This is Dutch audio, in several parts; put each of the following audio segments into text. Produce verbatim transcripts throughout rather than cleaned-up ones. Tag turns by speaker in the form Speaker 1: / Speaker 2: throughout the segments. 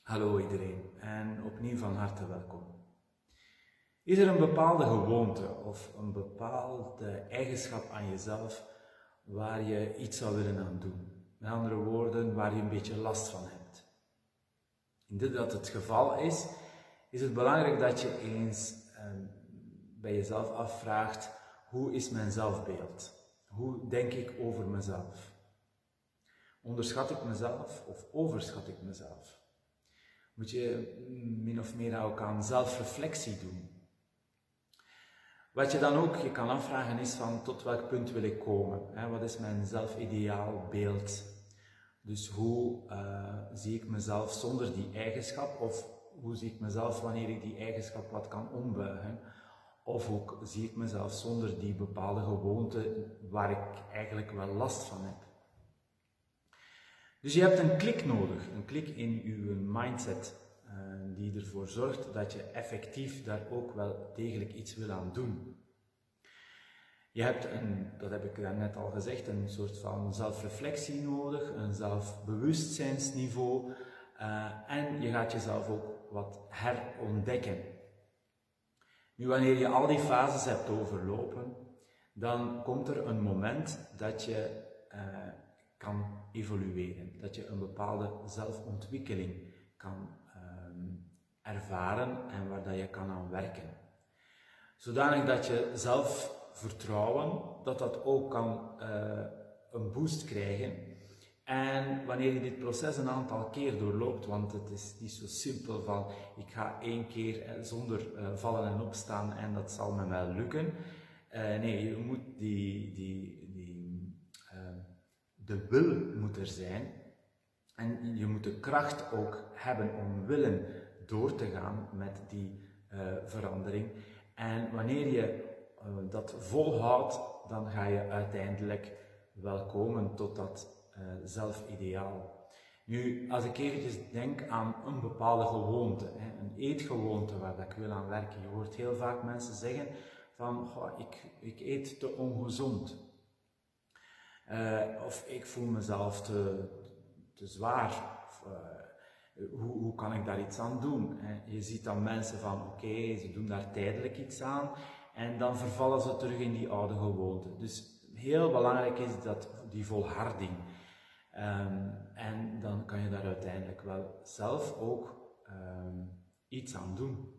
Speaker 1: Hallo iedereen en opnieuw van harte welkom. Is er een bepaalde gewoonte of een bepaalde eigenschap aan jezelf waar je iets zou willen aan doen? Met andere woorden, waar je een beetje last van hebt. Indien dat het geval is, is het belangrijk dat je eens eh, bij jezelf afvraagt: hoe is mijn zelfbeeld? Hoe denk ik over mezelf? Onderschat ik mezelf of overschat ik mezelf? Moet je min of meer ook aan zelfreflectie doen. Wat je dan ook je kan afvragen is van tot welk punt wil ik komen? Hè? Wat is mijn zelfideaal beeld? Dus hoe uh, zie ik mezelf zonder die eigenschap? Of hoe zie ik mezelf wanneer ik die eigenschap wat kan ombuigen? Of hoe zie ik mezelf zonder die bepaalde gewoonte waar ik eigenlijk wel last van heb? Dus je hebt een klik nodig, een klik in je mindset, uh, die ervoor zorgt dat je effectief daar ook wel degelijk iets wil aan doen. Je hebt, een, dat heb ik net al gezegd, een soort van zelfreflectie nodig, een zelfbewustzijnsniveau uh, en je gaat jezelf ook wat herontdekken. Nu, wanneer je al die fases hebt overlopen, dan komt er een moment dat je uh, kan evolueren, dat je een bepaalde zelfontwikkeling kan um, ervaren en waar dat je kan aan werken. Zodanig dat je zelfvertrouwen, dat dat ook kan uh, een boost krijgen. En wanneer je dit proces een aantal keer doorloopt, want het is niet zo simpel van ik ga één keer eh, zonder uh, vallen en opstaan en dat zal me wel lukken. Uh, nee, je moet die, die, die uh, de wil moet er zijn en je moet de kracht ook hebben om willen door te gaan met die uh, verandering. En wanneer je uh, dat volhoudt, dan ga je uiteindelijk wel komen tot dat uh, zelfideaal. Nu, als ik eventjes denk aan een bepaalde gewoonte, hè, een eetgewoonte waar ik wil aan werken. Je hoort heel vaak mensen zeggen van, oh, ik, ik eet te ongezond. Uh, of ik voel mezelf te, te zwaar. Of, uh, hoe, hoe kan ik daar iets aan doen? Hè? Je ziet dan mensen van oké, okay, ze doen daar tijdelijk iets aan en dan vervallen ze terug in die oude gewoonte. Dus heel belangrijk is dat die volharding. Um, en dan kan je daar uiteindelijk wel zelf ook um, iets aan doen.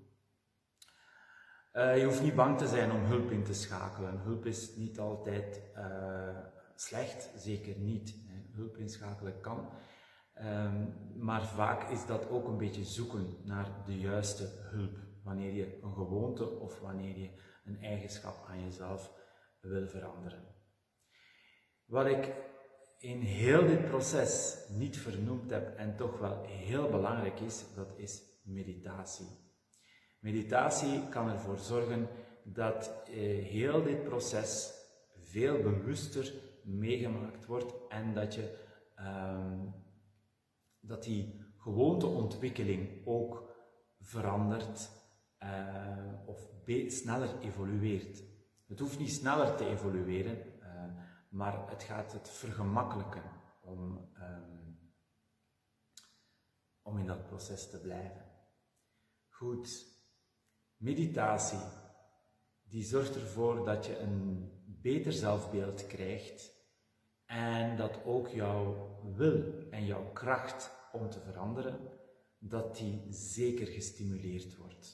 Speaker 1: Uh, je hoeft niet bang te zijn om hulp in te schakelen. Hulp is niet altijd uh, slecht, zeker niet. Hulp inschakelen kan. Um, maar vaak is dat ook een beetje zoeken naar de juiste hulp. Wanneer je een gewoonte of wanneer je een eigenschap aan jezelf wil veranderen. Wat ik in heel dit proces niet vernoemd heb en toch wel heel belangrijk is, dat is meditatie. Meditatie kan ervoor zorgen dat eh, heel dit proces veel bewuster meegemaakt wordt en dat je um, dat die gewoonteontwikkeling ook verandert uh, of sneller evolueert. Het hoeft niet sneller te evolueren, uh, maar het gaat het vergemakkelijken om, um, om in dat proces te blijven. Goed, meditatie die zorgt ervoor dat je een beter zelfbeeld krijgt en dat ook jouw wil en jouw kracht om te veranderen, dat die zeker gestimuleerd wordt.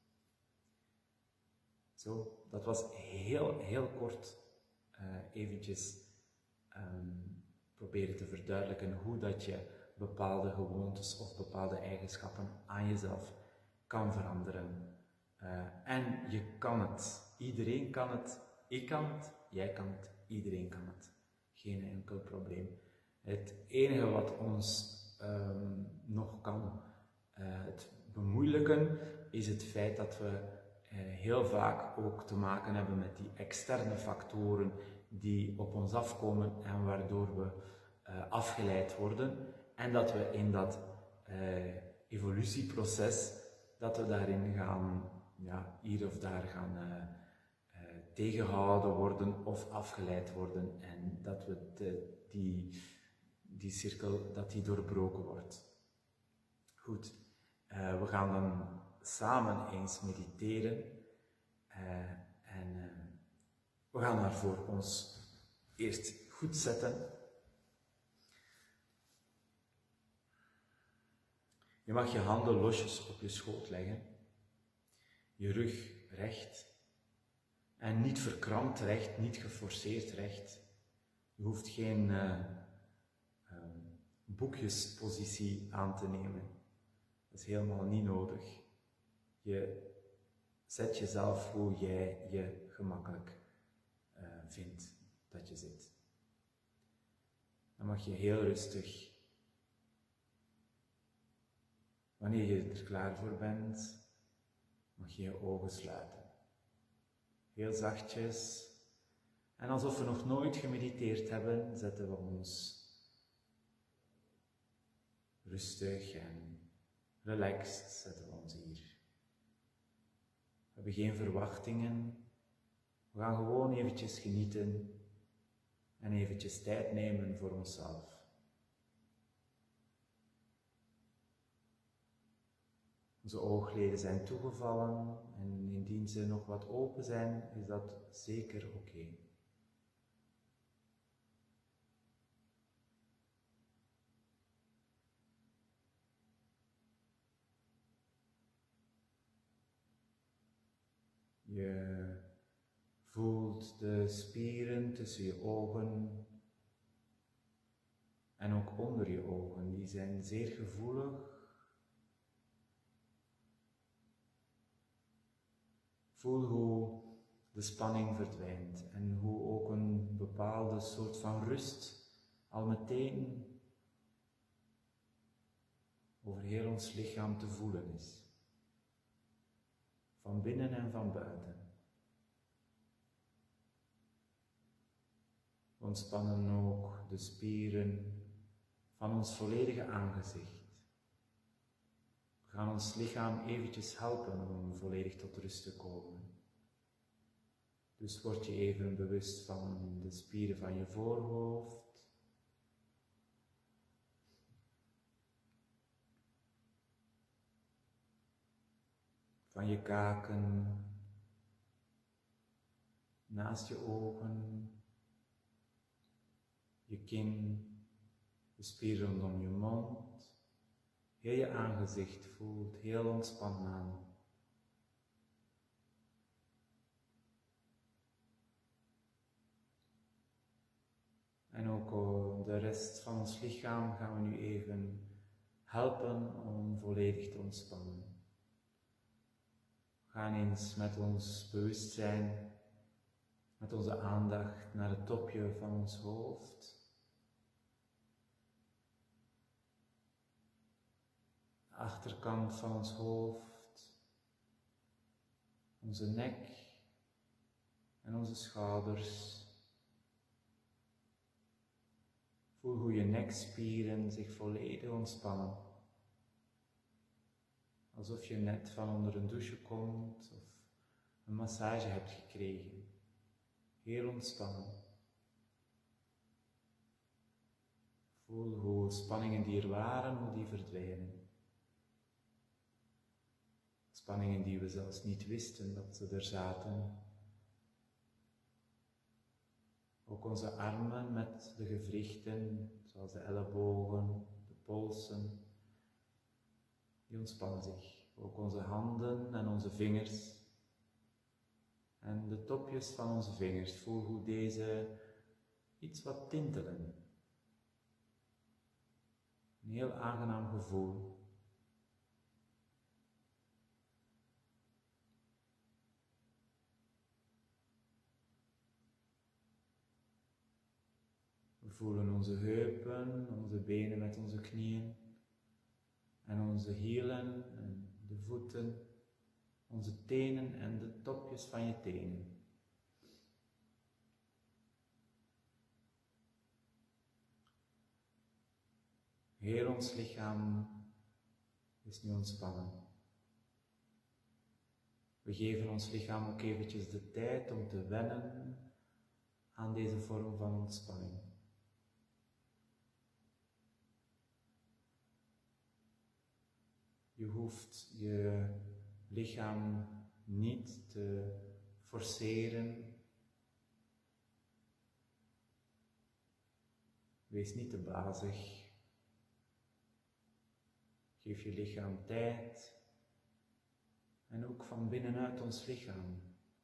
Speaker 1: Zo, dat was heel, heel kort uh, eventjes um, proberen te verduidelijken hoe dat je bepaalde gewoontes of bepaalde eigenschappen aan jezelf kan veranderen. Uh, en je kan het. Iedereen kan het. Ik kan het. Jij kan het. Iedereen kan het. Geen enkel probleem. Het enige wat ons um, nog kan uh, het bemoeilijken is het feit dat we uh, heel vaak ook te maken hebben met die externe factoren die op ons afkomen en waardoor we uh, afgeleid worden en dat we in dat uh, evolutieproces, dat we daarin gaan, ja, hier of daar gaan uh, uh, tegengehouden worden of afgeleid worden en dat we de, die, die cirkel, dat die doorbroken wordt. Goed. we gaan dan samen eens mediteren. Uh, en uh, we gaan daarvoor ons eerst goed zetten. Je mag je handen losjes op je schoot leggen. Je rug recht. En niet verkrampt recht, niet geforceerd recht. Je hoeft geen uh, um, boekjespositie aan te nemen. Dat is helemaal niet nodig. Je zet jezelf hoe jij je gemakkelijk uh, vindt dat je zit. Dan mag je heel rustig, wanneer je er klaar voor bent, mag je je ogen sluiten. Heel zachtjes. En alsof we nog nooit gemediteerd hebben, zetten we ons rustig en relaxed, zetten we ons hier. We hebben geen verwachtingen. We gaan gewoon eventjes genieten en eventjes tijd nemen voor onszelf. Onze oogleden zijn toegevallen en indien ze nog wat open zijn, is dat zeker oké. Okay. Je voelt de spieren tussen je ogen en ook onder je ogen, die zijn zeer gevoelig. Voel hoe de spanning verdwijnt en hoe ook een bepaalde soort van rust al meteen over heel ons lichaam te voelen is. Van binnen en van buiten. We ontspannen ook de spieren van ons volledige aangezicht. We gaan ons lichaam eventjes helpen om volledig tot rust te komen. Dus word je even bewust van de spieren van je voorhoofd. Van je kaken, naast je ogen, je kin, de spieren rondom je mond. Heel je aangezicht voelt heel ontspannen aan. En ook de rest van ons lichaam gaan we nu even helpen om volledig te ontspannen. We gaan eens met ons bewustzijn, met onze aandacht naar het topje van ons hoofd. De achterkant van ons hoofd, onze nek en onze schouders. Voel hoe je nekspieren zich volledig ontspannen. Alsof je net van onder een douche komt of een massage hebt gekregen. Heel ontspannen. Voel hoe spanningen die er waren, hoe die verdwijnen. Spanningen die we zelfs niet wisten dat ze er zaten. Ook onze armen met de gewrichten, zoals de ellebogen, de polsen, die ontspannen zich. Ook onze handen en onze vingers. En de topjes van onze vingers, voel hoe deze iets wat tintelen. Een heel aangenaam gevoel. We voelen onze heupen, onze benen met onze knieën en onze hielen en de voeten, onze tenen en de topjes van je tenen. Heel ons lichaam is nu ontspannen. We geven ons lichaam ook eventjes de tijd om te wennen aan deze vorm van ontspanning. Je Je hoeft je lichaam niet te forceren. Wees niet te bazig. Geef je lichaam tijd. En ook van binnenuit ons lichaam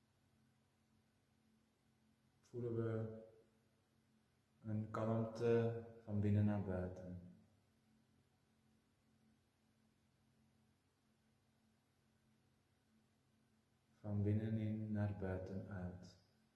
Speaker 1: voelen we een kalmte van binnen naar buiten. Van binnenin naar buiten uit.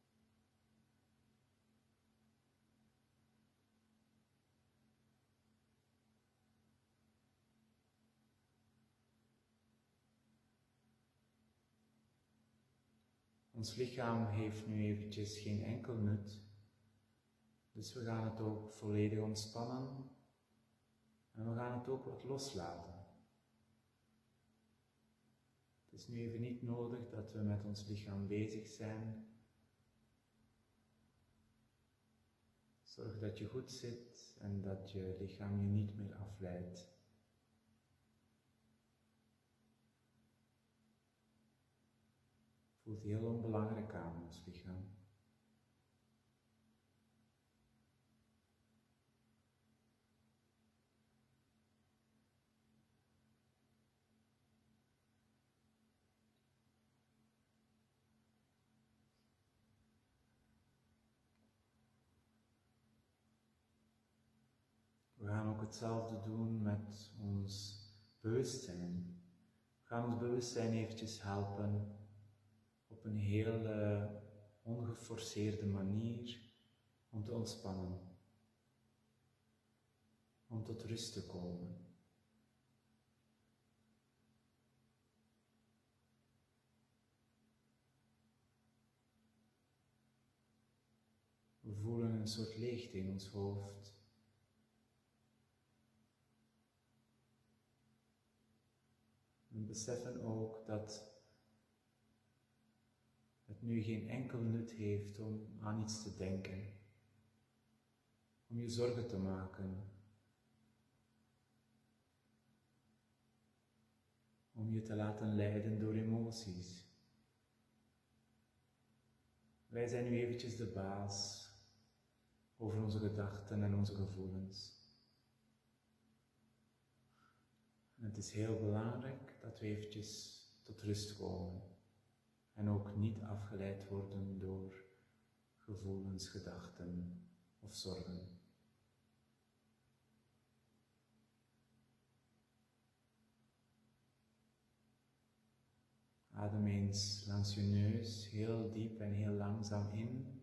Speaker 1: Ons lichaam heeft nu eventjes geen enkel nut, dus we gaan het ook volledig ontspannen en we gaan het ook wat loslaten. Het is nu even niet nodig dat we met ons lichaam bezig zijn. Zorg dat je goed zit en dat je lichaam je niet meer afleidt. Voelt heel onbelangrijk aan, ons lichaam. We gaan ook hetzelfde doen met ons bewustzijn. We gaan ons bewustzijn eventjes helpen op een heel uh, ongeforceerde manier om te ontspannen, om tot rust te komen. We voelen een soort leegte in ons hoofd. We beseffen ook dat het nu geen enkel nut heeft om aan iets te denken, om je zorgen te maken, om je te laten leiden door emoties. Wij zijn nu eventjes de baas over onze gedachten en onze gevoelens. En het is heel belangrijk dat we eventjes tot rust komen en ook niet afgeleid worden door gevoelens, gedachten of zorgen. Adem eens langs je neus heel diep en heel langzaam in.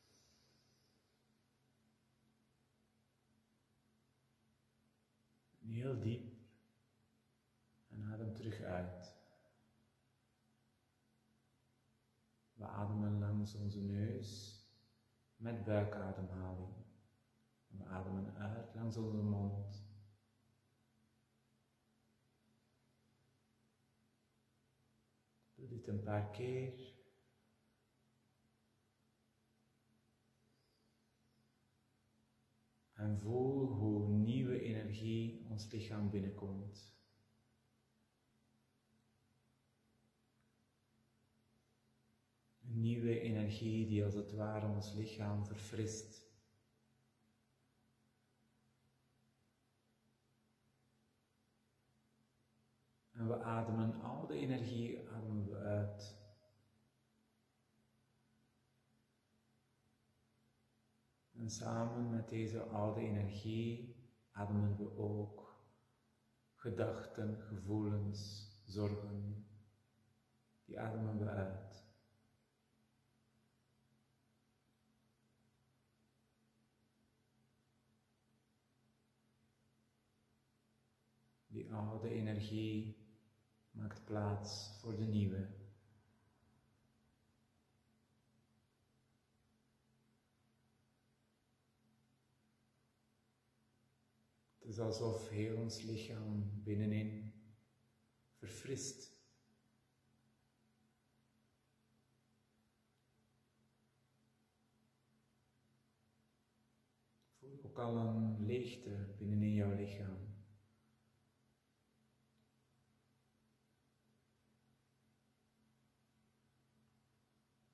Speaker 1: Heel diep. En adem terug uit. We ademen langs onze neus met buikademhaling. En we ademen uit langs onze mond. Doe dit een paar keer. En voel hoe nieuwe energie ons lichaam binnenkomt. Een nieuwe energie die als het ware ons lichaam verfrist. En we ademen oude energie ademen we uit. En samen met deze oude energie ademen we ook gedachten, gevoelens, zorgen. Die ademen we uit. Die oude energie maakt plaats voor de nieuwe. Het is alsof heel ons lichaam binnenin verfrist. Voel ook al een leegte binnenin jouw lichaam.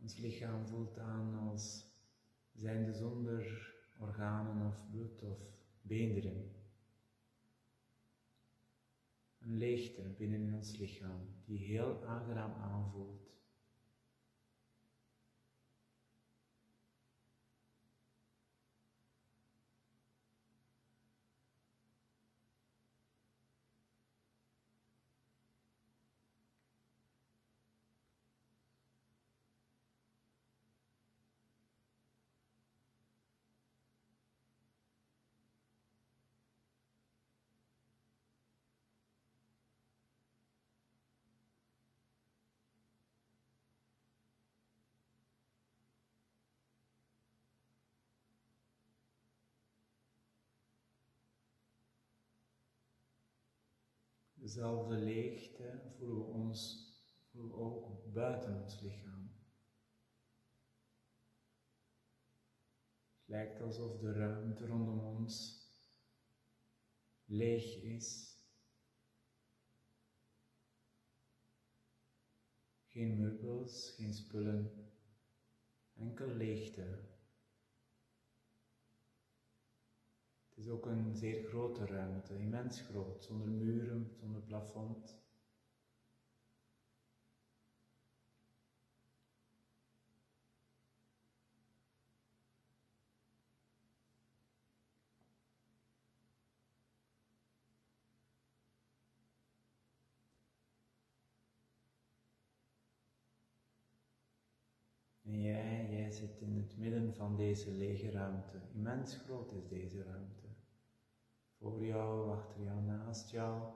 Speaker 1: Ons lichaam voelt aan als zijnde zonder organen of bloed of beenderen. Een leegte binnen in ons lichaam die heel aangenaam aanvoelt. Dezelfde leegte voelen we ons voelen we ook buiten ons lichaam. Het lijkt alsof de ruimte rondom ons leeg is. Geen meubels, geen spullen, enkel leegte. Het is ook een zeer grote ruimte, immens groot, zonder muren, zonder plafond. En jij, jij zit in het midden van deze lege ruimte. Immens groot is deze ruimte. Voor jou, achter jou, naast jou.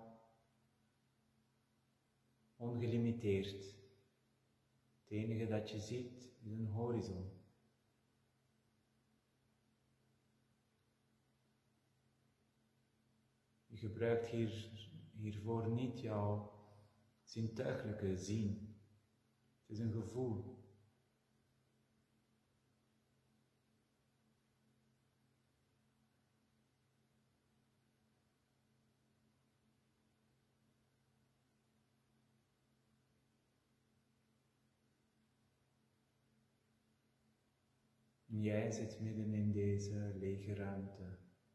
Speaker 1: Ongelimiteerd. Het enige dat je ziet is een horizon. Je gebruikt hier, hiervoor niet jouw zintuiglijke zien. Het is een gevoel. Jij zit midden in deze lege ruimte.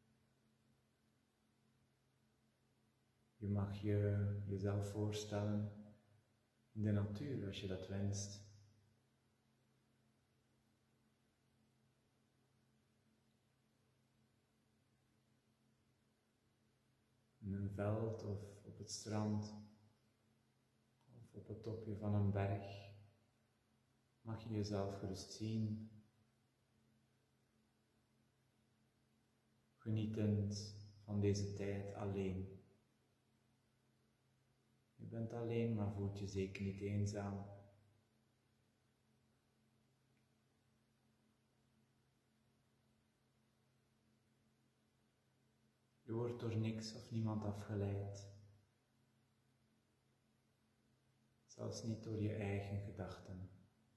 Speaker 1: Je mag je jezelf voorstellen in de natuur als je dat wenst. In een veld of op het strand of op het topje van een berg mag je jezelf gerust zien. Genietend van deze tijd alleen. Je bent alleen, maar voelt je zeker niet eenzaam. Je wordt door niks of niemand afgeleid. Zelfs niet door je eigen gedachten.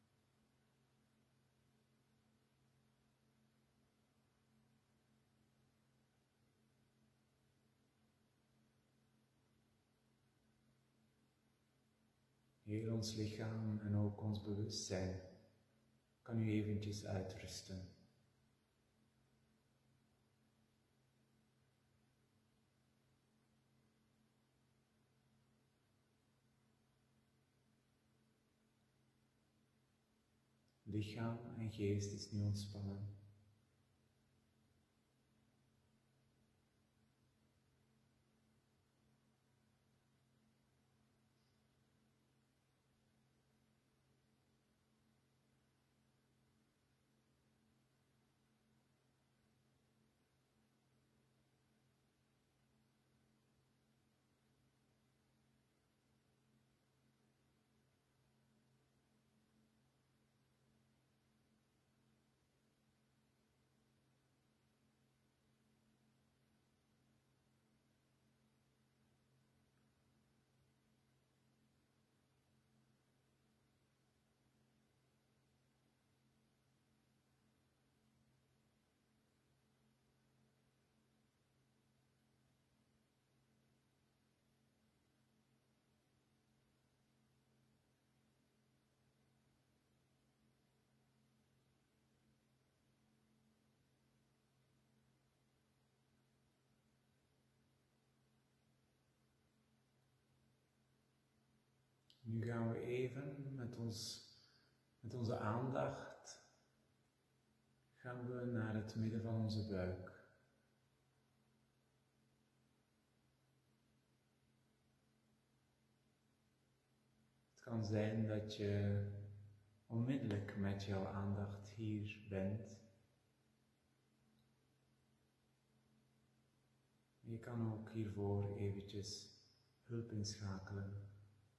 Speaker 1: Heel ons lichaam en ook ons bewustzijn kan nu eventjes uitrusten. Lichaam en geest is nu ontspannen. Nu gaan we even met, ons, met onze aandacht gaan we naar het midden van onze buik. Het kan zijn dat je onmiddellijk met jouw aandacht hier bent. Je kan ook hiervoor eventjes hulp inschakelen.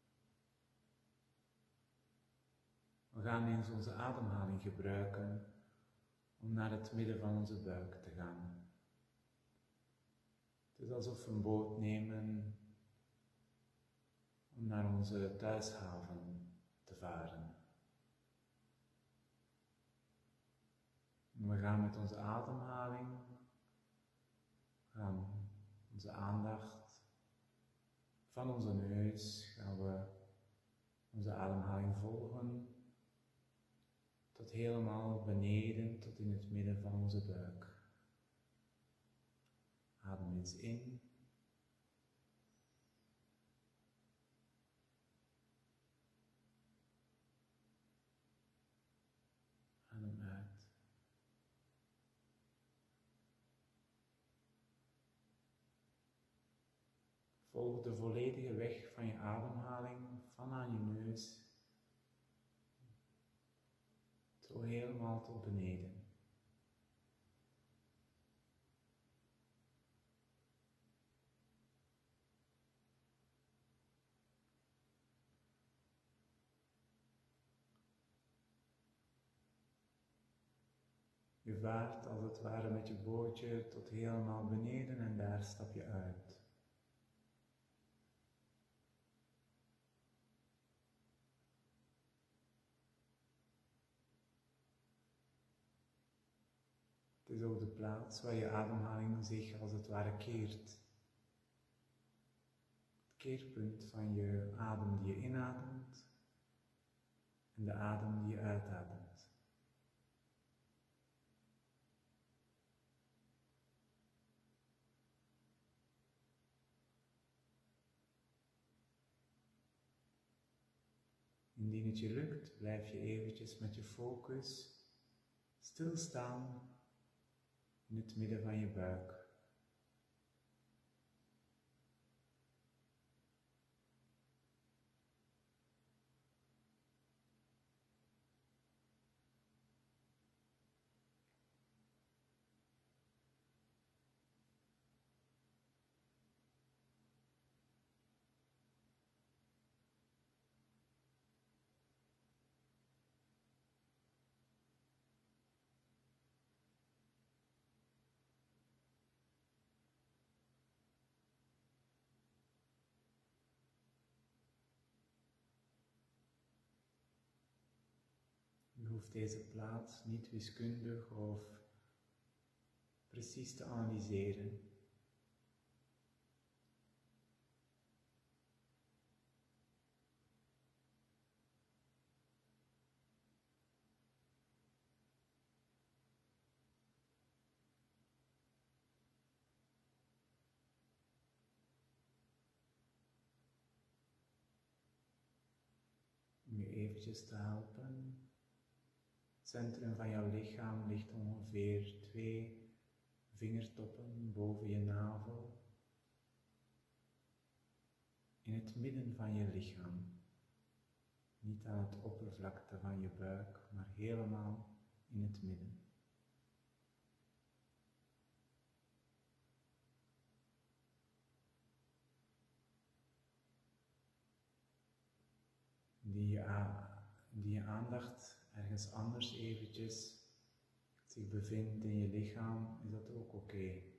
Speaker 1: We gaan eens onze ademhaling gebruiken om naar het midden van onze buik te gaan. Het is alsof we een boot nemen om naar onze thuishaven te varen. En we gaan met onze ademhaling, gaan onze aandacht van onze neus, gaan we onze ademhaling volgen tot helemaal beneden, tot in het midden van onze buik. Adem eens in. Adem uit. Volg de volledige weg van je ademhaling van aan je neus, zo helemaal tot beneden. Je vaart als het ware met je bootje tot helemaal beneden en daar stap je uit. Het is ook de plaats waar je ademhaling zich als het ware keert. Het keerpunt van je adem die je inademt en de adem die je uitademt. Indien het je lukt, blijf je eventjes met je focus stilstaan in het midden van je buik. Je hoeft deze plaats niet wiskundig of precies te analyseren. Om je eventjes te helpen. Het centrum van jouw lichaam ligt ongeveer twee vingertoppen boven je navel. In het midden van je lichaam. Niet aan het oppervlakte van je buik, maar helemaal in het midden. Die je, die je aandacht ergens anders eventjes zich bevindt in je lichaam, is dat ook oké. Okay.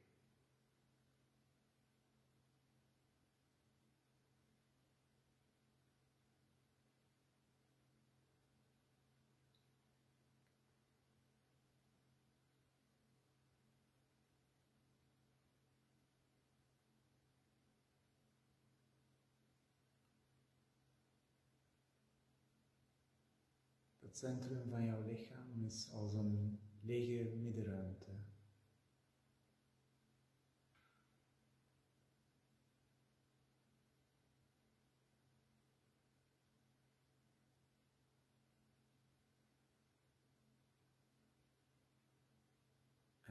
Speaker 1: Het centrum van jouw lichaam is als een lege middenruimte.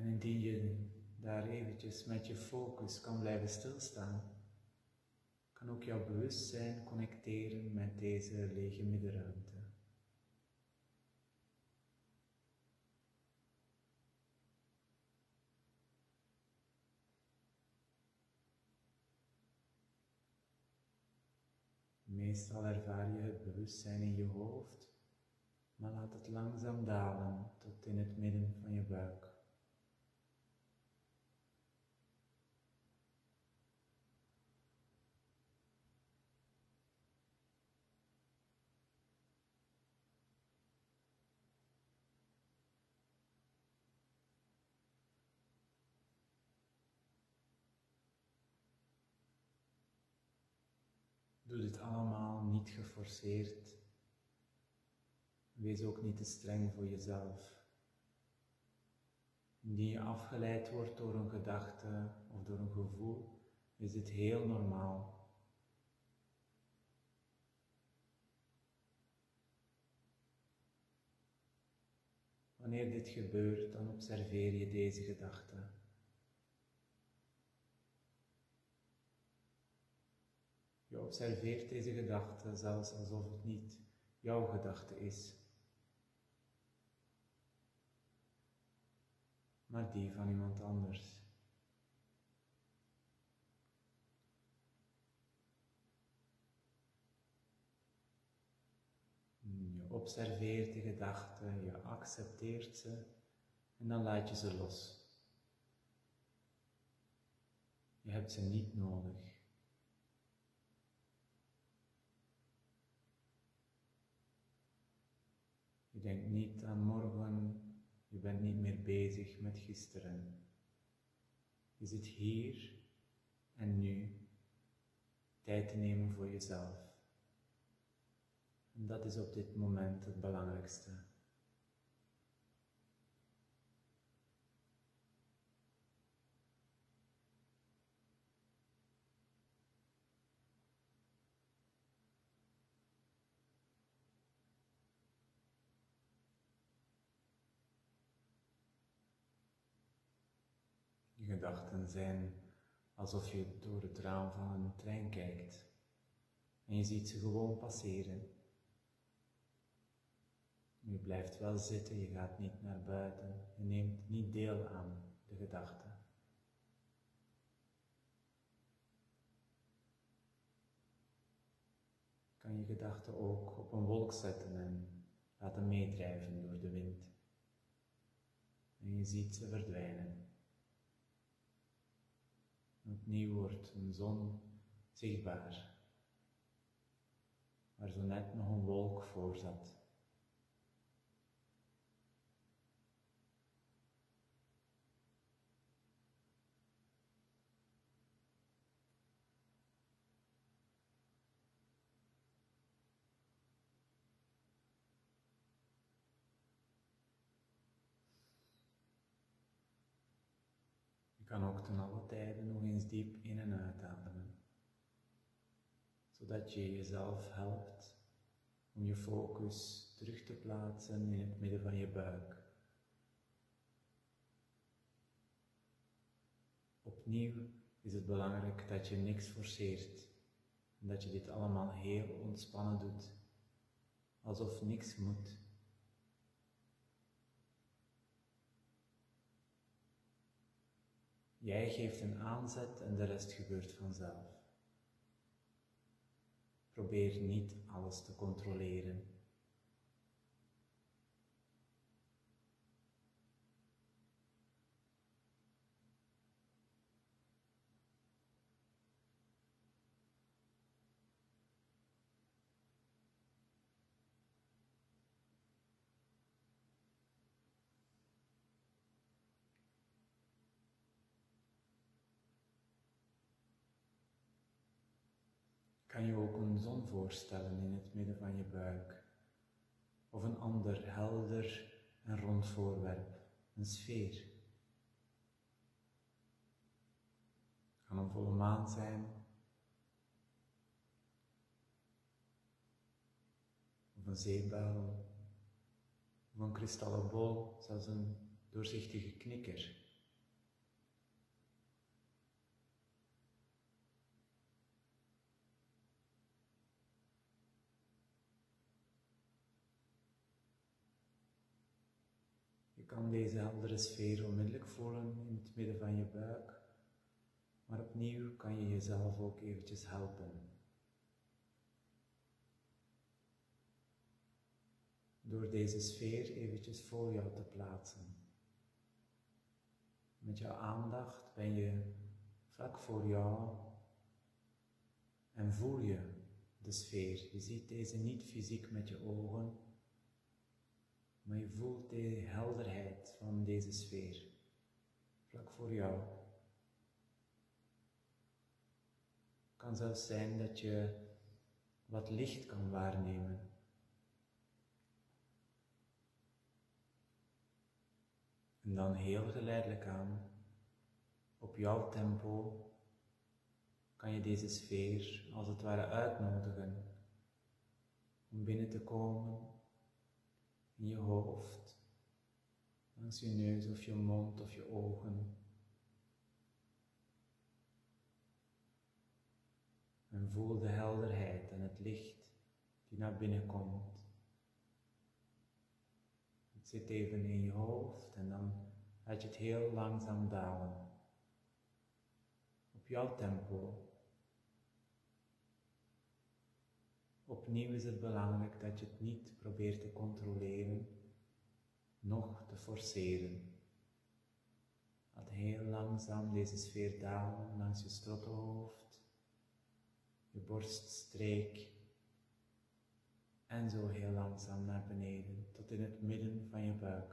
Speaker 1: indien je daar eventjes met je focus kan blijven stilstaan, kan ook jouw bewustzijn connecteren met deze lege middenruimte. Meestal ervaar je het bewustzijn in je hoofd, maar laat het langzaam dalen tot in het midden van je buik. Doe dit allemaal niet geforceerd. Wees ook niet te streng voor jezelf. Indien je afgeleid wordt door een gedachte of door een gevoel, is dit heel normaal. Wanneer dit gebeurt, dan observeer je deze gedachte. Je observeert deze gedachte zelfs alsof het niet jouw gedachte is, maar die van iemand anders. Je observeert de gedachten, je accepteert ze en dan laat je ze los. Je hebt ze niet nodig. Je denkt niet aan morgen, je bent niet meer bezig met gisteren. Je zit hier en nu tijd te nemen voor jezelf. En dat is op dit moment het belangrijkste. Je gedachten zijn alsof je door het raam van een trein kijkt en je ziet ze gewoon passeren. Je blijft wel zitten, je gaat niet naar buiten, je neemt niet deel aan de gedachten. Kan je gedachten ook op een wolk zetten en laten meedrijven door de wind. En je ziet ze verdwijnen. Opnieuw wordt een zon zichtbaar, waar zo net nog een wolk voor zat. Je kan ook ten alle tijden nog eens diep in en uitademen, zodat je jezelf helpt om je focus terug te plaatsen in het midden van je buik. Opnieuw is het belangrijk dat je niks forceert en dat je dit allemaal heel ontspannen doet, alsof niks moet. Jij geeft een aanzet en de rest gebeurt vanzelf. Probeer niet alles te controleren. Kan je ook een zon voorstellen in het midden van je buik, of een ander helder en rond voorwerp, een sfeer. Het kan een volle maan zijn, of een zeebuil, of een kristallen bol, zelfs een doorzichtige knikker. kan deze heldere sfeer onmiddellijk voelen in het midden van je buik, maar opnieuw kan je jezelf ook eventjes helpen. Door deze sfeer eventjes voor jou te plaatsen. Met jouw aandacht ben je vlak voor jou en voel je de sfeer. Je ziet deze niet fysiek met je ogen, maar je voelt de helderheid van deze sfeer, vlak voor jou. Het kan zelfs zijn dat je wat licht kan waarnemen. En dan heel geleidelijk aan, op jouw tempo, kan je deze sfeer als het ware uitnodigen om binnen te komen in je hoofd, langs je neus of je mond of je ogen. En voel de helderheid en het licht die naar binnen komt. Het zit even in je hoofd en dan laat je het heel langzaam dalen. Op jouw tempo. Opnieuw is het belangrijk dat je het niet probeert te controleren, noch te forceren. Laat heel langzaam deze sfeer dalen langs je strottenhoofd, je borststreek en zo heel langzaam naar beneden tot in het midden van je buik.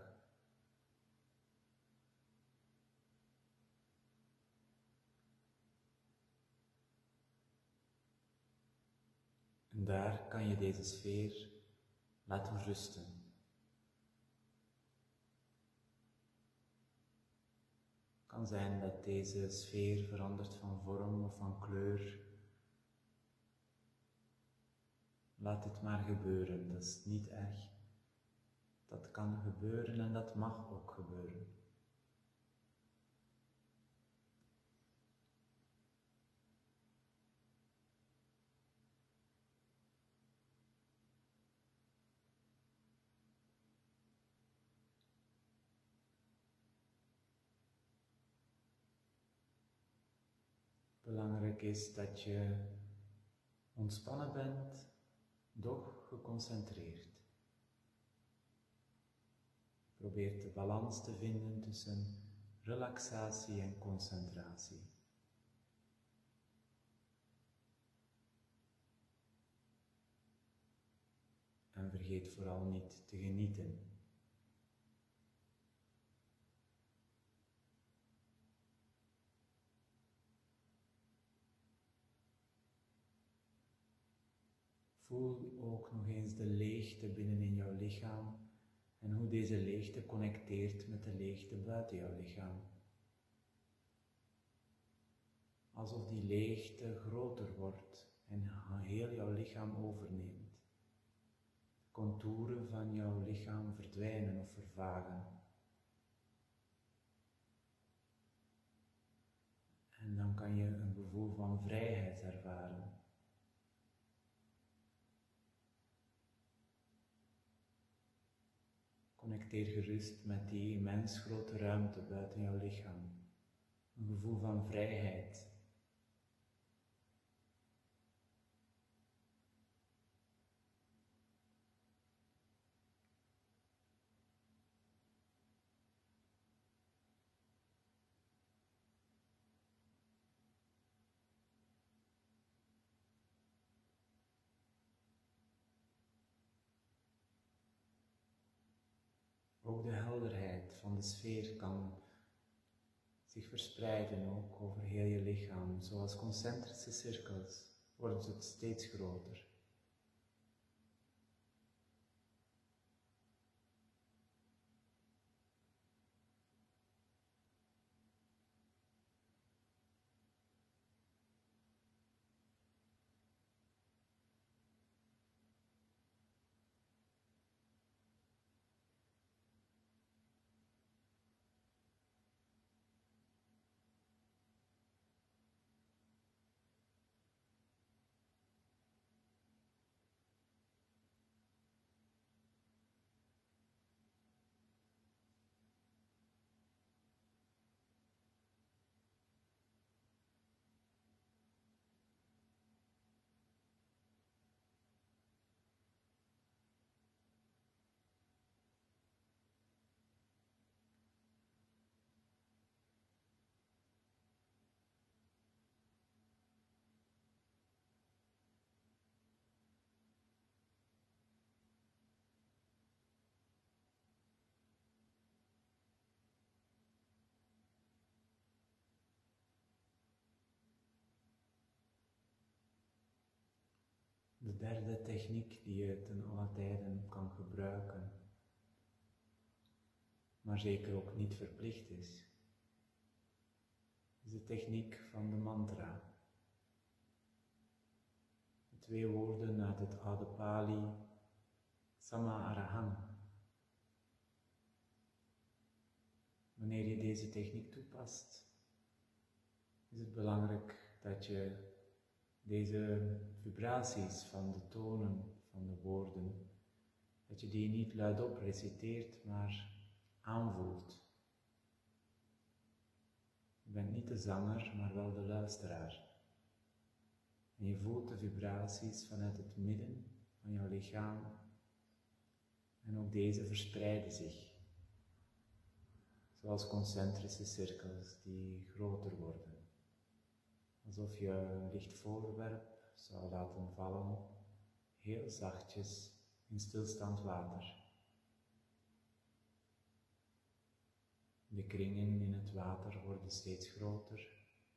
Speaker 1: En daar kan je deze sfeer laten rusten. Het kan zijn dat deze sfeer verandert van vorm of van kleur. Laat dit maar gebeuren, dat is niet erg. Dat kan gebeuren en dat mag ook gebeuren. Belangrijk is dat je ontspannen bent, doch geconcentreerd. Probeer de balans te vinden tussen relaxatie en concentratie. En vergeet vooral niet te genieten. Voel ook nog eens de leegte binnen in jouw lichaam en hoe deze leegte connecteert met de leegte buiten jouw lichaam. Alsof die leegte groter wordt en heel jouw lichaam overneemt. De contouren van jouw lichaam verdwijnen of vervagen. En dan kan je een gevoel van vrijheid ervaren. Connecteer gerust met die immens grote ruimte buiten jouw lichaam. Een gevoel van vrijheid. Ook de helderheid van de sfeer kan zich verspreiden ook over heel je lichaam. Zoals concentrische cirkels wordt het steeds groter. de derde techniek die je ten alle tijden kan gebruiken, maar zeker ook niet verplicht is, is de techniek van de mantra. De twee woorden uit het oude Pali, Sama Arahang. Wanneer je deze techniek toepast, is het belangrijk dat je deze vibraties van de tonen van de woorden, dat je die niet luidop reciteert, maar aanvoelt. Je bent niet de zanger, maar wel de luisteraar. En je voelt de vibraties vanuit het midden van jouw lichaam en ook deze verspreiden zich. Zoals concentrische cirkels die groter worden. Alsof je een licht voorwerp zou laten vallen, heel zachtjes in stilstand water. De kringen in het water worden steeds groter,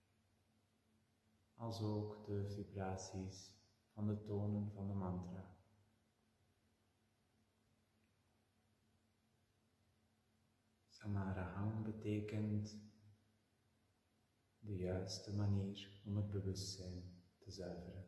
Speaker 1: als ook de vibraties van de tonen van de mantra. Samarahang betekent de juiste manier om het bewustzijn te zuiveren.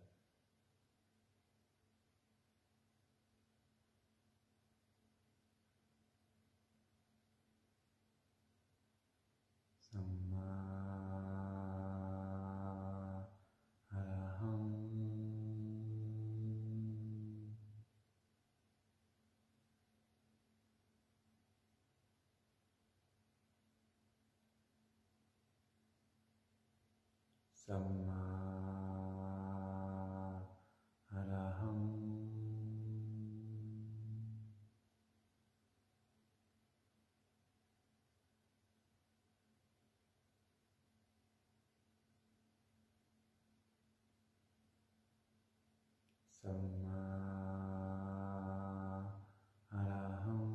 Speaker 1: Sama Araham. Sama Araham.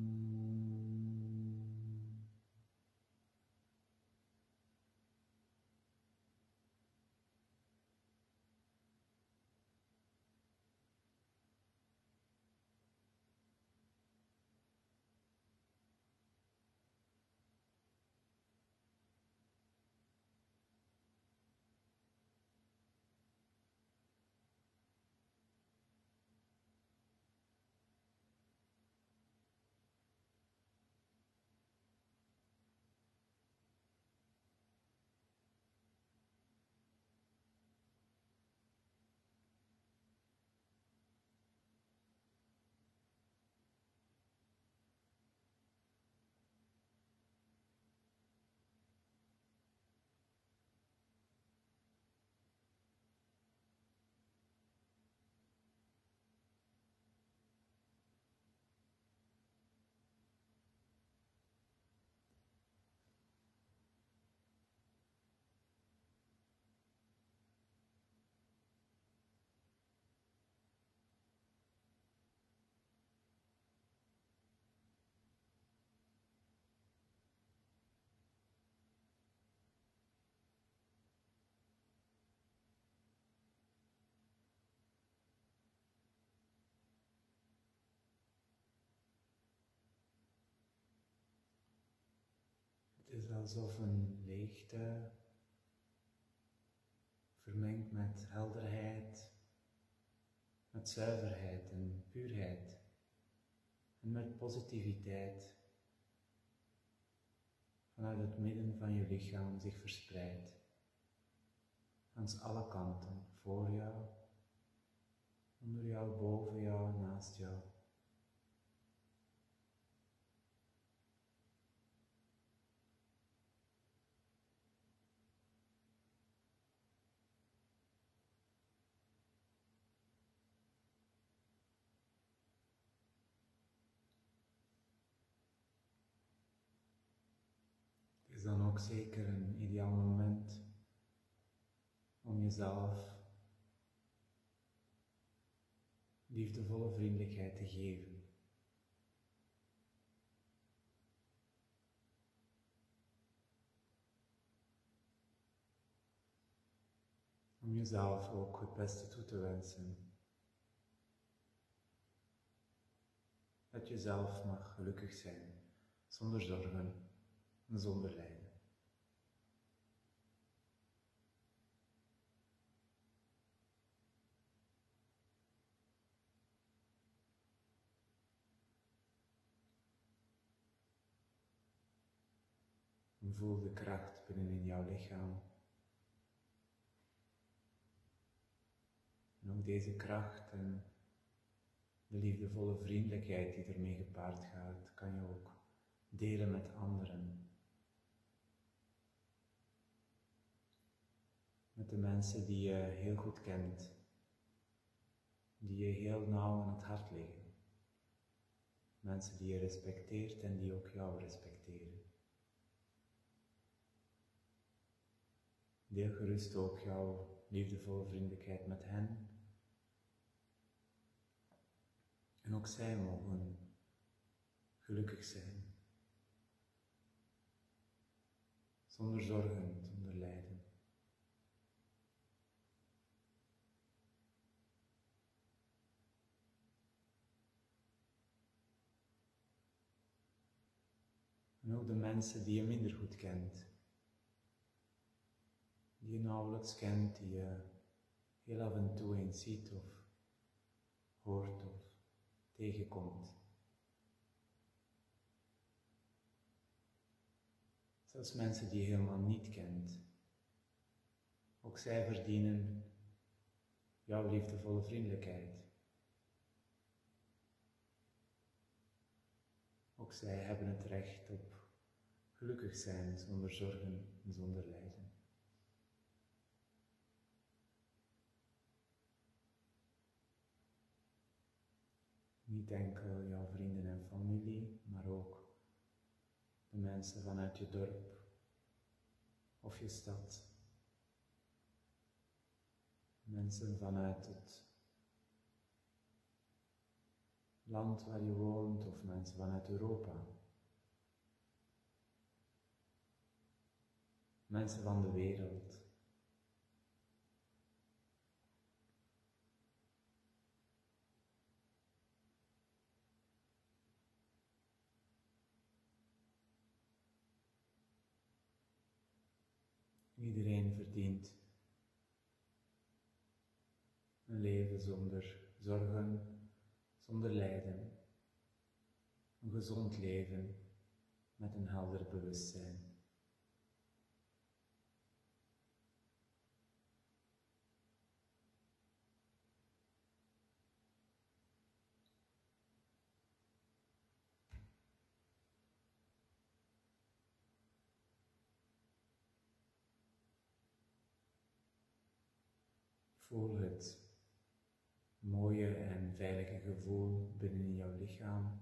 Speaker 1: Het is alsof een leegte vermengd met helderheid, met zuiverheid en puurheid en met positiviteit vanuit het midden van je lichaam zich verspreidt, langs alle kanten, voor jou, onder jou, boven jou, naast jou. Het is dan ook zeker een ideaal moment om jezelf liefdevolle vriendelijkheid te geven. Om jezelf ook het beste toe te wensen dat je zelf mag gelukkig zijn, zonder zorgen en zonder lijden. En voel de kracht binnenin jouw lichaam. En ook deze kracht en de liefdevolle vriendelijkheid die ermee gepaard gaat, kan je ook delen met anderen. Met de mensen die je heel goed kent, die je heel nauw aan het hart liggen. Mensen die je respecteert en die ook jou respecteren. Deel gerust ook jouw liefdevolle vriendelijkheid met hen. En ook zij mogen gelukkig zijn. Zonder zorgen, zonder lijden. En ook de mensen die je minder goed kent. Die je nauwelijks kent, die je heel af en toe eens ziet of hoort of tegenkomt. Zelfs mensen die je helemaal niet kent. Ook zij verdienen jouw liefdevolle vriendelijkheid. Ook zij hebben het recht op gelukkig zijn zonder zorgen en zonder lijden. Niet enkel jouw vrienden en familie, maar ook de mensen vanuit je dorp of je stad. Mensen vanuit het land waar je woont of mensen vanuit Europa. Mensen van de wereld. Iedereen verdient een leven zonder zorgen, zonder lijden. Een gezond leven met een helder bewustzijn. Voel het mooie en veilige gevoel binnen jouw lichaam.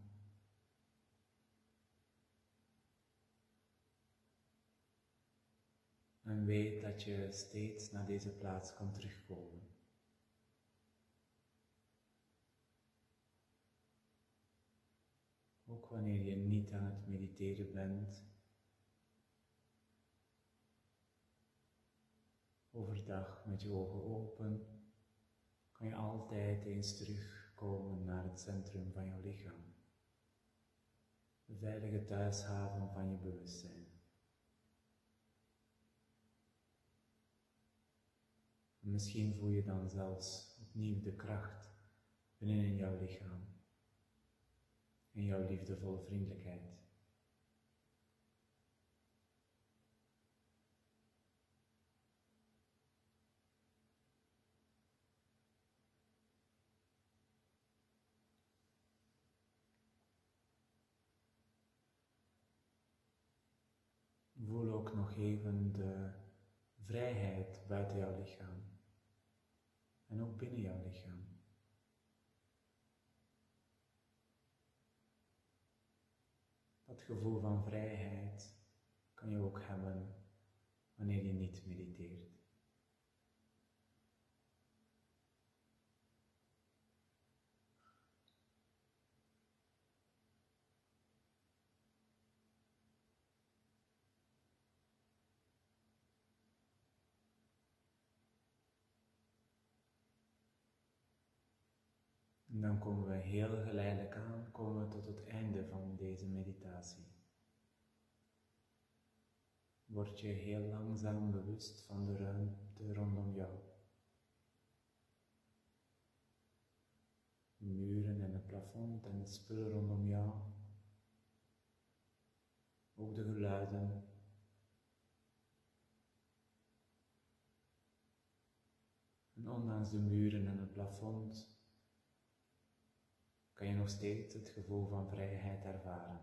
Speaker 1: En weet dat je steeds naar deze plaats kan terugkomen. Ook wanneer je niet aan het mediteren bent. Overdag met je ogen open, kan je altijd eens terugkomen naar het centrum van jouw lichaam. De veilige thuishaven van je bewustzijn. En misschien voel je dan zelfs opnieuw de kracht binnenin jouw lichaam. En jouw liefdevolle vriendelijkheid. Voel ook nog even de vrijheid buiten jouw lichaam en ook binnen jouw lichaam. Dat gevoel van vrijheid kan je ook hebben wanneer je niet mediteert. En dan komen we heel geleidelijk aan, komen we tot het einde van deze meditatie. Word je heel langzaam bewust van de ruimte rondom jou. De muren en het plafond en de spullen rondom jou. Ook de geluiden. En ondanks de muren en het plafond kan je nog steeds het gevoel van vrijheid ervaren.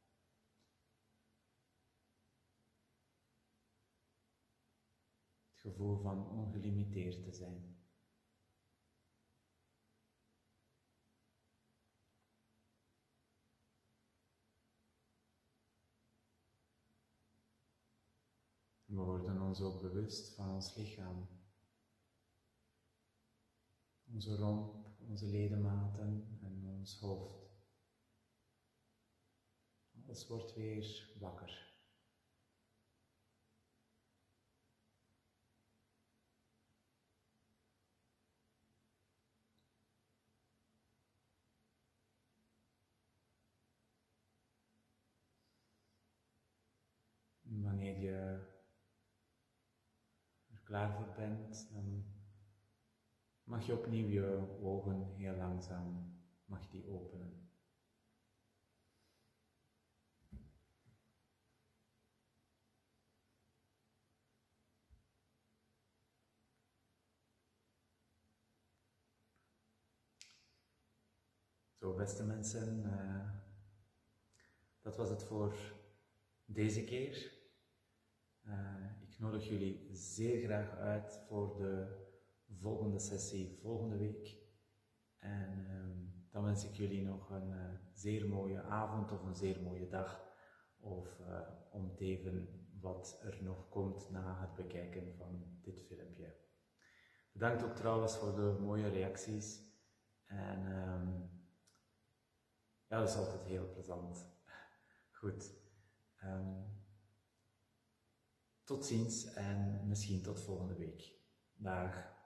Speaker 1: Het gevoel van ongelimiteerd te zijn. We worden ons ook bewust van ons lichaam. Onze romp, onze ledematen en ons hoofd. Alles wordt weer wakker. Wanneer je er klaar voor bent, dan mag je opnieuw je ogen heel langzaam mag je die openen. Zo, beste mensen, uh, dat was het voor deze keer. Uh, ik nodig jullie zeer graag uit voor de volgende sessie volgende week. En uh, dan wens ik jullie nog een uh, zeer mooie avond of een zeer mooie dag. Of uh, om het even wat er nog komt na het bekijken van dit filmpje. Bedankt ook trouwens voor de mooie reacties. En um, ja, dat is altijd heel plezant. Goed. Um, tot ziens en misschien tot volgende week. Dag.